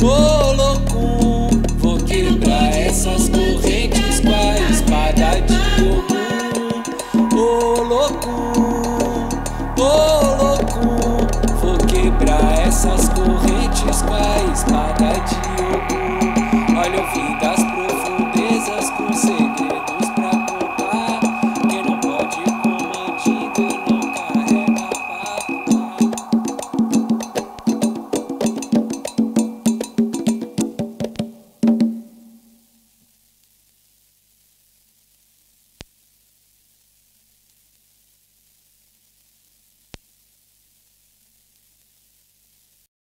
Ô louco, vou quebrar essas correntes com a espada de Ogum. Ô louco, vou quebrar essas correntes com a espada de Ogum. Olha o fim